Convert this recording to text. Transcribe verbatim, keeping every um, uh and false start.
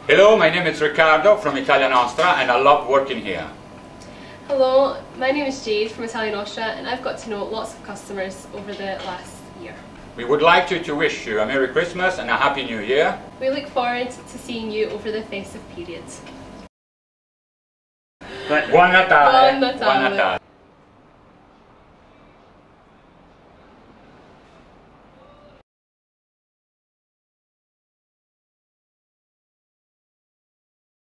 Hello, my name is Riccardo from Italia Nostra and I love working here. Hello, my name is Jade from Italia Nostra and I've got to know lots of customers over the last year. We would like to, to wish you a Merry Christmas and a Happy New Year. We look forward to seeing you over the festive periods. Buon Natale! Buon Natale! Buon Natale.